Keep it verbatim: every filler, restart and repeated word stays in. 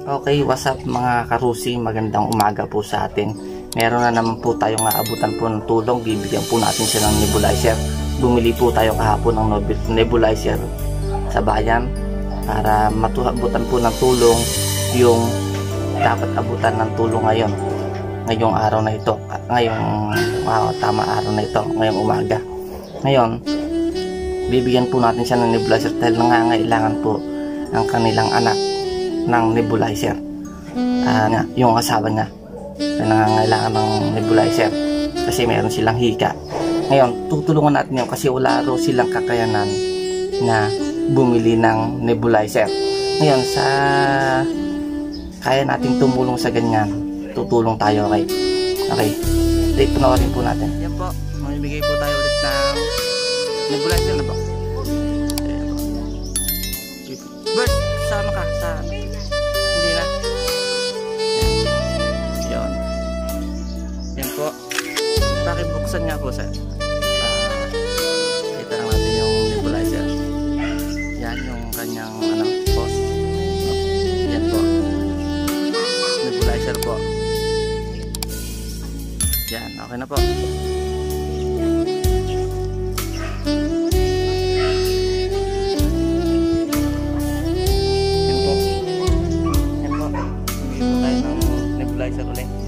Okay, what's up mga karusi, magandang umaga po sa atin. Meron na naman po tayong naabutan po ng tulong, bibigyan po natin siya ng nebulizer. Bumili po tayo kahapon ng nebulizer sa bayan para matuhabutan po ng tulong yung dapat abutan ng tulong ngayon. Ngayong araw na ito, ngayong wow, tama araw na ito, ngayong umaga. Ngayon, bibigyan po natin siya ng nebulizer dahil nangangailangan po ang kanilang anak ng nebulizer. Uh, yung asawa niya na nangangailangan ng nebulizer kasi meron silang hika. Ngayon, tutulungan natin yun kasi wala raw silang kakayanan na bumili ng nebulizer. Ngayon, sa kaya natin tumulong sa ganyan, tutulong tayo, okay? Okay, dito panoorin po natin. Yan po, mamimigay po tayo ulit ng nebulizer na po. Bert, sama ka sa hindi na. Yan. Yan po. Pakibuksan nga po, sir. Uh, kita lang natin yung nebulizer. Yan yung kanyang ano, post. Yan po. Nebulizer po. Yan, okay na po. Nebulizer ulit.